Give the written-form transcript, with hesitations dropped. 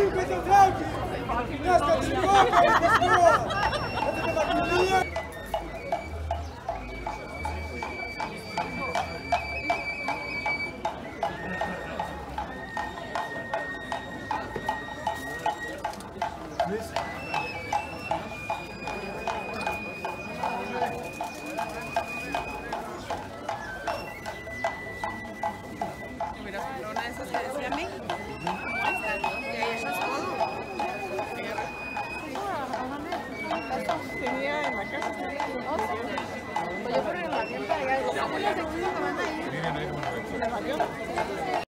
Mira, una de esas que decía México. Y ahí echas todo. Tenía en la casa. Pues yo creo que en la tienda de allá. ¿Cómo le van a ir? ¿Le valió?